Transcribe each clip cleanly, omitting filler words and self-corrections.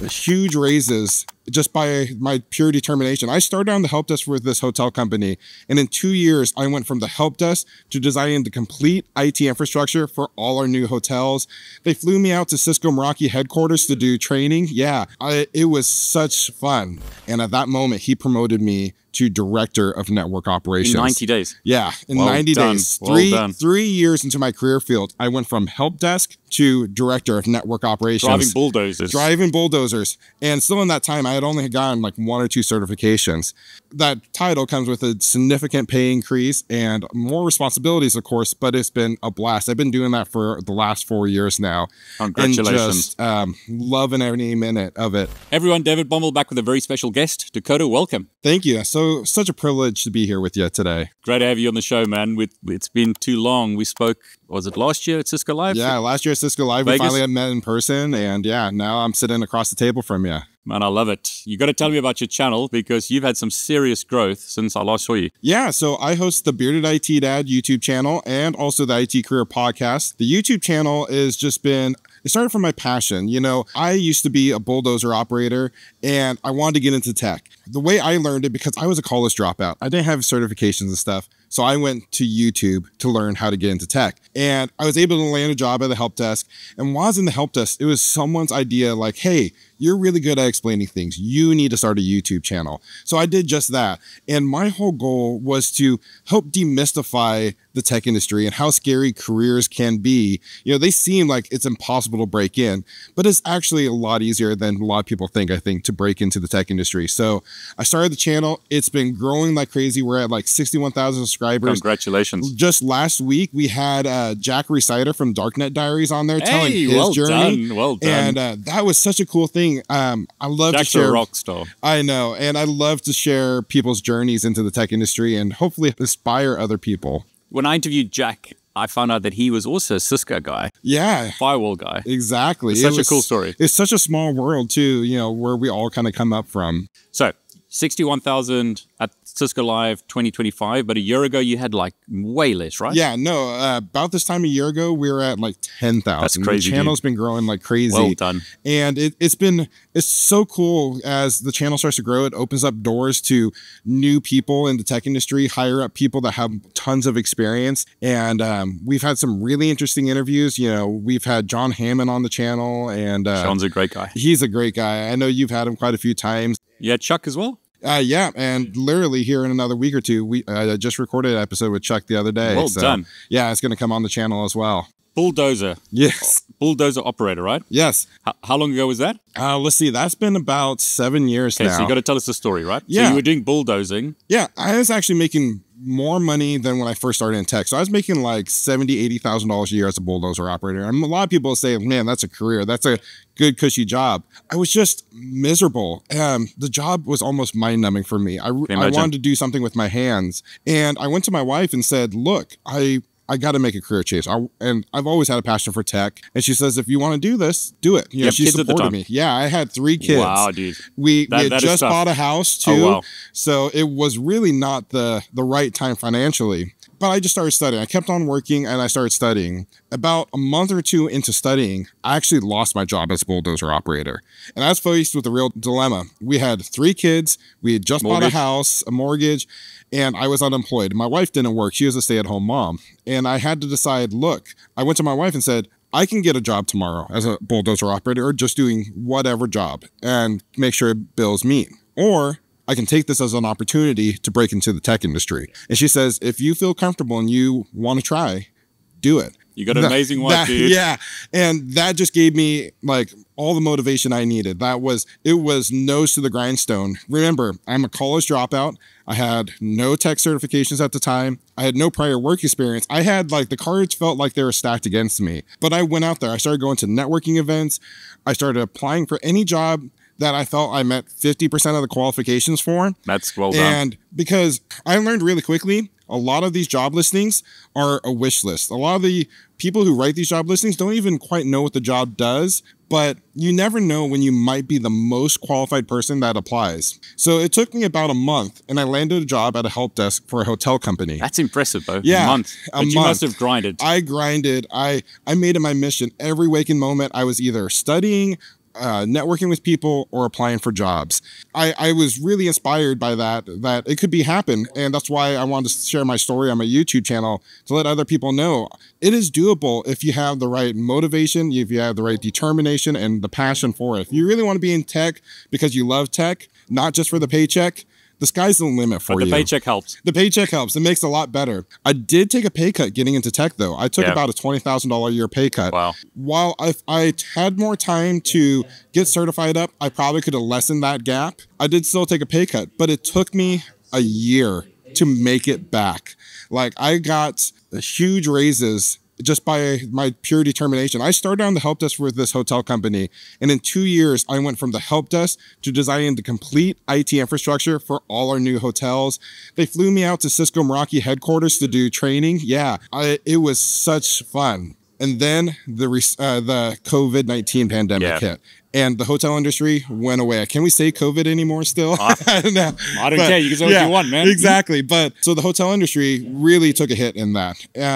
huge raises just by my pure determination. I started on the help desk for this hotel company, and in 2 years, I went from the help desk to designing the complete IT infrastructure for all our new hotels. They flew me out to Cisco Meraki headquarters to do training. Yeah, it was such fun. And at that moment, he promoted me to director of network operations. In 90 days? Yeah, in 90 days. Three years into my career field, I went from help desk to director of network operations. Driving bulldozers. Driving bulldozers. And still in that time, I had only gotten like 1 or 2 certifications. That title comes with a significant pay increase and more responsibilities, of course, but it's been a blast. I've been doing that for the last 4 years now. Congratulations. And just loving every minute of it. Everyone, David Bommel back with a very special guest. Dakota, welcome. Thank you. So such a privilege to be here with you today. Great to have you on the show, man. It's been too long. We spoke, was it last year at Cisco Live? Yeah, last year at Cisco Live, Vegas? we finally met in person. And yeah, now I'm sitting across the table from you. Man, I love it. You got to tell me about your channel because you've had some serious growth since I last saw you. Yeah, so I host the Bearded IT Dad YouTube channel and also the IT Career Podcast. The YouTube channel has just been... It started from my passion. You know, I used to be a bulldozer operator and I wanted to get into tech. The way I learned it, because I was a college dropout, I didn't have certifications and stuff. So I went to YouTube to learn how to get into tech. And I was able to land a job at the help desk. And while I was in the help desk, it was someone's idea like, hey, you're really good at explaining things. You need to start a YouTube channel. So I did just that. And my whole goal was to help demystify the tech industry and how scary careers can be. You know, they seem like it's impossible to break in, but it's actually a lot easier than a lot of people think, I think, to break into the tech industry. So I started the channel. It's been growing like crazy. We're at like 61,000 subscribers. Congratulations. Just last week, we had Jack Rhysider from Darknet Diaries on there telling his journey. Well done. And that was such a cool thing. I love to share. Jack's a rock star. I know. And I love to share people's journeys into the tech industry and hopefully inspire other people. When I interviewed Jack, I found out that he was also a Cisco guy. Yeah. Firewall guy. Exactly. It's such a cool story. It's such a small world too, you know, where we all kind of come up from. So 61,000 at Cisco Live 2025, but a year ago you had like way less, right? Yeah, no, about this time a year ago, we were at like 10,000. That's crazy. The channel's been growing like crazy. Well done. And it's so cool as the channel starts to grow. It opens up doors to new people in the tech industry, hire up people that have tons of experience. And we've had some really interesting interviews. You know, we've had John Hammond on the channel. And John's a great guy. He's a great guy. I know you've had him quite a few times. Yeah, Chuck as well? Yeah, and literally here in another week or two, we just recorded an episode with Chuck the other day. Well done. Yeah, it's going to come on the channel as well. Bulldozer. Yes. Bulldozer operator, right? Yes. How long ago was that? Let's see. That's been about 7 years now. Okay, so you got to tell us the story, right? Yeah. So you were doing bulldozing. Yeah, I was actually making more money than when I first started in tech. So I was making like $70,000, $80,000 a year as a bulldozer operator. And a lot of people say, man, that's a career. That's a good, cushy job. I was just miserable. The job was almost mind-numbing for me. I wanted to do something with my hands. And I went to my wife and said, look, I got to make a career change. And I've always had a passion for tech. And she says, if you want to do this, do it. You know, she supported me. Yeah, I had 3 kids. Wow, dude. We had just bought a house too. Oh, wow. So it was really not the right time financially. But I just started studying. I kept on working and I started studying. About a month or 2 into studying, I actually lost my job as a bulldozer operator. And I was faced with a real dilemma. We had 3 kids. We had just bought a house, a mortgage, and I was unemployed. My wife didn't work. She was a stay-at-home mom. And I had to decide, look, I went to my wife and said, I can get a job tomorrow as a bulldozer operator or just doing whatever job and make sure bills meet. Or I can take this as an opportunity to break into the tech industry. And she says, if you feel comfortable and you want to try, do it. You got an amazing wife, dude. Yeah. And that just gave me like all the motivation I needed. It was nose to the grindstone. Remember, I'm a college dropout. I had no tech certifications at the time. I had no prior work experience. I had like the cards felt like they were stacked against me. But I went out there. I started going to networking events. I started applying for any job that I felt I met 50% of the qualifications for. That's well done. And because I learned really quickly, a lot of these job listings are a wish list. A lot of the people who write these job listings don't even quite know what the job does, but you never know when you might be the most qualified person that applies. So it took me about a month and I landed a job at a help desk for a hotel company. That's impressive, though. Yeah. A month. But you must have grinded. I grinded. I made it my mission. Every waking moment, I was either studying networking with people or applying for jobs. I was really inspired by that it could be happen. And that's why I wanted to share my story on my YouTube channel to let other people know it is doable if you have the right motivation, if you have the right determination and the passion for it. If you really want to be in tech because you love tech, not just for the paycheck, the sky's the limit for you. But the paycheck helps. The paycheck helps. It makes it a lot better. I did take a pay cut getting into tech, though. I took about a $20,000 a year pay cut. Wow. While if I had more time to get certified up, I probably could have lessened that gap. I did still take a pay cut, but it took me a year to make it back. Like, I got huge raises just by my pure determination. I started on the help desk with this hotel company, and in 2 years, I went from the help desk to designing the complete IT infrastructure for all our new hotels. They flew me out to Cisco Meraki headquarters to do training. Yeah, it was such fun. And then the COVID-19 pandemic hit. And the hotel industry went away. Can we say COVID anymore still? I don't care. You can say what you want, man. Exactly. But so the hotel industry really took a hit in that.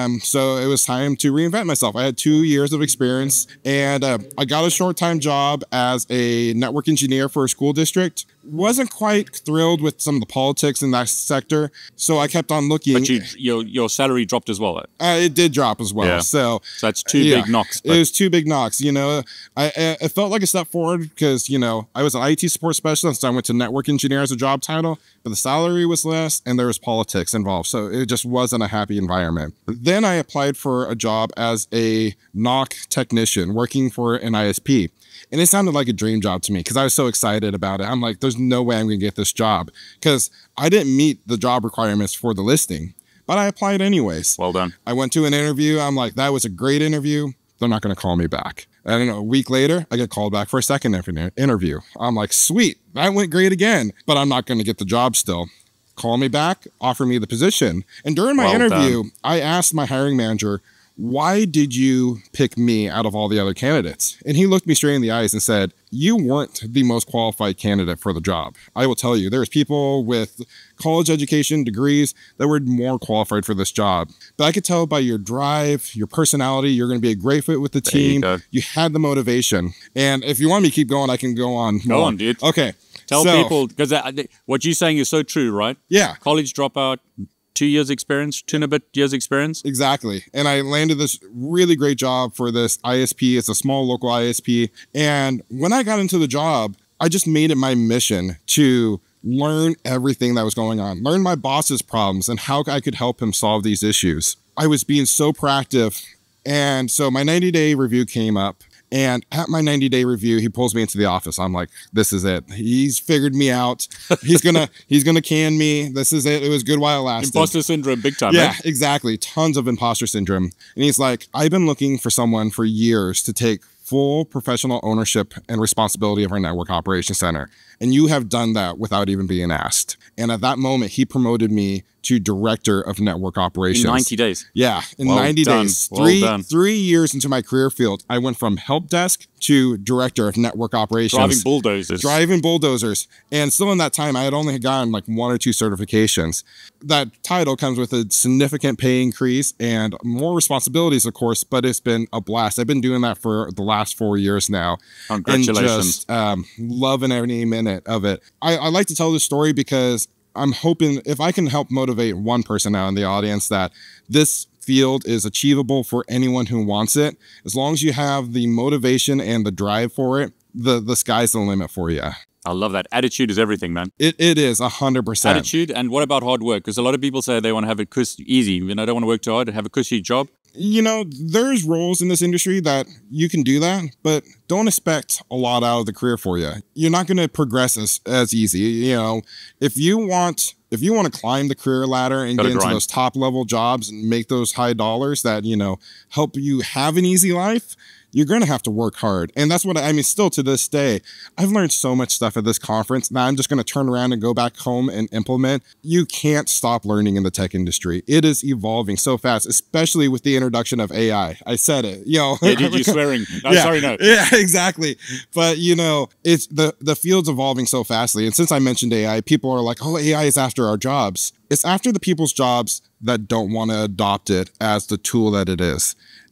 So it was time to reinvent myself. I had 2 years of experience, and I got a short-time job as a network engineer for a school district. Wasn't quite thrilled with some of the politics in that sector, so I kept on looking. But your salary dropped as well. It did drop as well. Yeah. So that's two big knocks. It was 2 big knocks. You know, it felt like a step forward because, you know, I was an IT support specialist. I went to network engineer as a job title, but the salary was less and there was politics involved. So it just wasn't a happy environment. Then I applied for a job as a NOC technician working for an ISP. And it sounded like a dream job to me because I was so excited about it. I'm like, there's no way I'm going to get this job because I didn't meet the job requirements for the listing, but I applied anyways. Well done. I went to an interview. I'm like, that was a great interview. They're not going to call me back. I don't know, a week later, I get called back for a second interview. I'm like, sweet, that went great again, but I'm not going to get the job still. Call me back, offer me the position. And during my interview, I asked my hiring manager, why did you pick me out of all the other candidates? And he looked me straight in the eyes and said, you weren't the most qualified candidate for the job. I will tell you, there's people with college education, degrees that were more qualified for this job. But I could tell by your drive, your personality, you're going to be a great fit with the team. You had the motivation. And if you want me to keep going, I can go on. Go on, dude. Okay. Tell people, because what you're saying is so true, right? Yeah. College dropout, 2 years experience, 2 and a bit years experience. Exactly. And I landed this really great job for this ISP. It's a small local ISP. And when I got into the job, I just made it my mission to learn everything that was going on, learn my boss's problems and how I could help him solve these issues. I was being so proactive. And so my 90-day review came up. And at my 90-day review, he pulls me into the office. I'm like, this is it. He's figured me out. He's gonna can me. This is it. It was good while it lasted. Imposter syndrome, big time. Yeah, exactly. Tons of imposter syndrome. And he's like, I've been looking for someone for years to take full professional ownership and responsibility of our network operations center. And you have done that without even being asked. And at that moment, he promoted me to director of network operations. In 90 days? Yeah, in 90 days. Three years into my career field, I went from help desk to director of network operations. Driving bulldozers. And still in that time, I had only gotten like 1 or 2 certifications. That title comes with a significant pay increase and more responsibilities, of course, but it's been a blast. I've been doing that for the last 4 years now. Congratulations. And just loving every minute of it. I like to tell this story because I'm hoping if I can help motivate one person out in the audience that this field is achievable for anyone who wants it. As long as you have the motivation and the drive for it, the sky's the limit for you. I love that. Attitude is everything, man. It is 100%. Attitude. And what about hard work? Because a lot of people say they want to have it easy. You know, don't want to work too hard, have a cushy job. You know, there's roles in this industry that you can do that, but don't expect a lot out of the career for you. You're not going to progress as easy. You know, if you want to climb the career ladder and get into those top level jobs and make those high dollars that, you know, help you have an easy life, you're going to have to work hard. And that's what I mean, still to this day, I've learned so much stuff at this conference. Now I'm just going to turn around and go back home and implement. You can't stop learning in the tech industry. It is evolving so fast, especially with the introduction of AI. I said it, you know. Yeah, did you swearing? No, yeah, sorry, no. Yeah, exactly. But, you know, it's the field's evolving so fastly. And since I mentioned AI, people are like, oh, AI is after our jobs. It's after the people's jobs that don't want to adopt it as the tool that it is.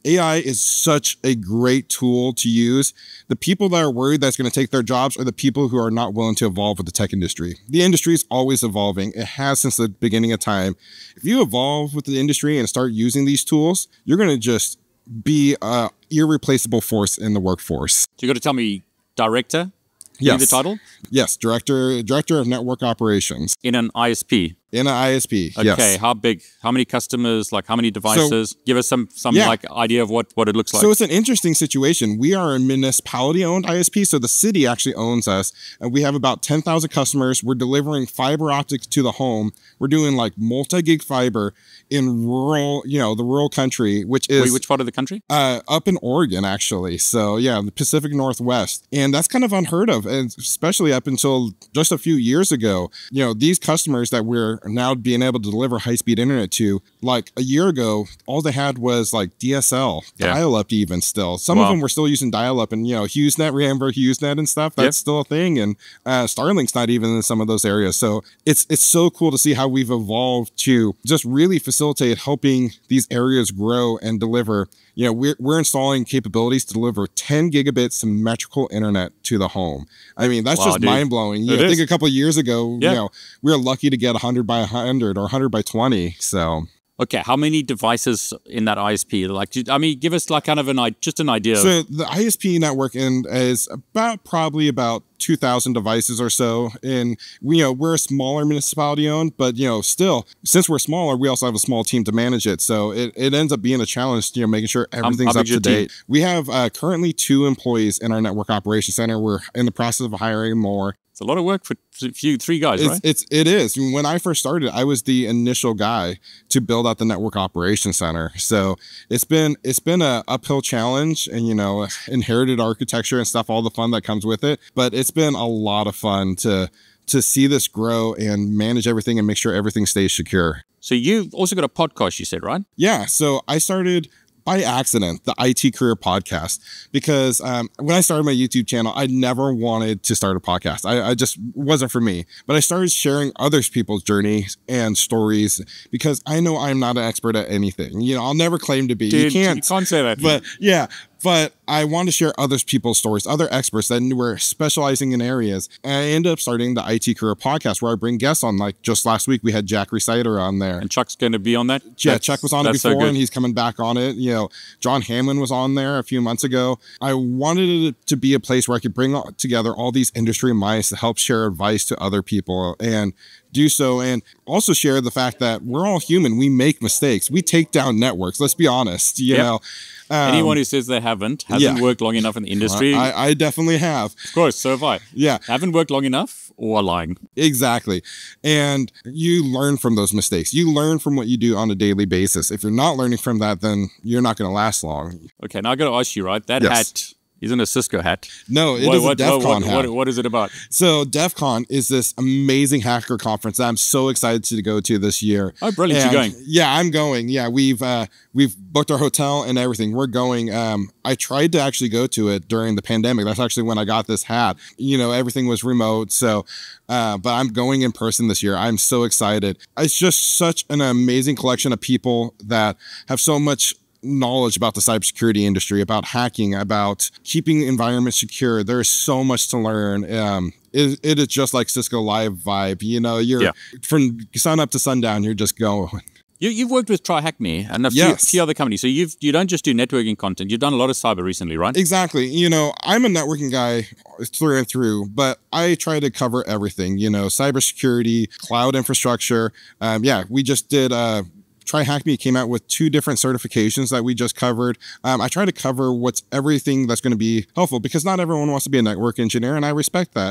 AI is such a great tool to use. The people that are worried that's going to take their jobs are the people who are not willing to evolve with the tech industry. The industry is always evolving. It has since the beginning of time. If you evolve with the industry and start using these tools, you're going to just be an irreplaceable force in the workforce. So you got to tell me, director? Yes. The title? Yes, director of network operations. In an ISP? In an ISP, okay, yes. How big? How many customers? Like how many devices? Give us some like idea of what it looks like. So it's an interesting situation. We are a municipality-owned ISP, so the city actually owns us, and we have about 10,000 customers. We're delivering fiber optics to the home. We're doing like multi-gig fiber in rural, the rural country, which is... Wait, which part of the country? Up in Oregon, actually. So yeah, the Pacific Northwest. And that's kind of unheard of, and especially up until just a few years ago. These customers that we're now being able to deliver high-speed internet to, like a year ago, all they had was like DSL, dial-up even still. Some of them were still using dial-up, and HughesNet, remember HughesNet and stuff? That's still a thing, and Starlink's not even in some of those areas. So it's so cool to see how we've evolved to just really facilitate helping these areas grow and deliver. We're installing capabilities to deliver 10 gigabit symmetrical internet to the home. I mean, that's just mind-blowing. I think a couple of years ago, we were lucky to get 100 by 100 or 100 by 20. So... Okay, how many devices in that ISP? Like, give us like kind of just an idea. So the ISP network is probably about 2,000 devices or so. And we're a smaller municipality owned, but still, since we're smaller, we also have a small team to manage it. So it ends up being a challenge, making sure everything's up to date. We have currently 2 employees in our network operations center. We're in the process of hiring more. It's a lot of work for 3 guys, right? It is. When I first started, I was the initial guy to build out the network operations center. So it's been a uphill challenge, and inherited architecture and stuff, all the fun that comes with it. But it's been a lot of fun to see this grow and manage everything and make sure everything stays secure. So you've also got a podcast, you said, right? Yeah. So I started by accident, the IT Career Podcast, because when I started my YouTube channel, I never wanted to start a podcast. I just wasn't for me. But I started sharing other people's journeys and stories because I know I'm not an expert at anything. I'll never claim to be. Dude, you can't say that. But yeah. But I want to share other people's stories, other experts that were specializing in areas. And I ended up starting the IT Career Podcast, where I bring guests on. Like just last week, we had Jack Rhysider on there. And Chuck's going to be on that? Yeah, Chuck was on it before, and he's coming back on it. John Hamlin was on there a few months ago. I wanted it to be a place where I could bring together all these industry minds to help share advice to other people and do so, and also share the fact that we're all human. We make mistakes. We take down networks. Let's be honest. You know. Anyone who says they hasn't worked long enough in the industry. I definitely have. Of course, so have I. Yeah. Haven't worked long enough or lying. Exactly. And you learn from those mistakes. You learn from what you do on a daily basis. If you're not learning from that, then you're not going to last long. Okay, now I got to ask you, right? That hat isn't a Cisco hat. No, it is a Defcon hat. What is it about? So Defcon is this amazing hacker conference that I'm so excited to go to this year. Oh, brilliant. You're going? Yeah, I'm going. Yeah, we've booked our hotel and everything. We're going. I tried to actually go to it during the pandemic. That's actually when I got this hat. Everything was remote. So, but I'm going in person this year. I'm so excited. It's just such an amazing collection of people that have so much knowledge about the cybersecurity industry, about hacking, about keeping environments secure. There's so much to learn. It is just like Cisco Live vibe. You're from sun up to sundown, you're just going. You've worked with TryHackMe and a few other companies. So you don't just do networking content. You've done a lot of cyber recently, right? Exactly. I'm a networking guy through and through, but I try to cover everything. Cybersecurity, cloud infrastructure. We just did TryHackMe came out with 2 different certifications that we just covered. I try to cover everything that's going to be helpful, because not everyone wants to be a network engineer, and I respect that.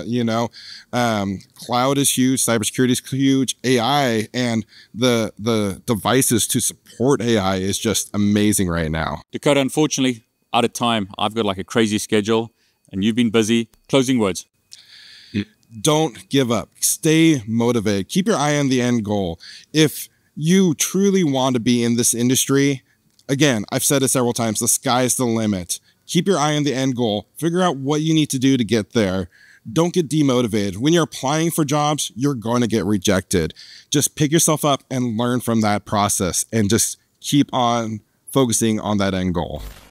Cloud is huge, cybersecurity is huge, AI and the devices to support AI is just amazing right now. Dakota, unfortunately, out of time. I've got like a crazy schedule, and you've been busy. Closing words. Don't give up. Stay motivated. Keep your eye on the end goal. If you truly want to be in this industry, again, I've said it several times, the sky's the limit. Keep your eye on the end goal. Figure out what you need to do to get there. Don't get demotivated. When you're applying for jobs, you're going to get rejected. Just pick yourself up and learn from that process, and just keep on focusing on that end goal.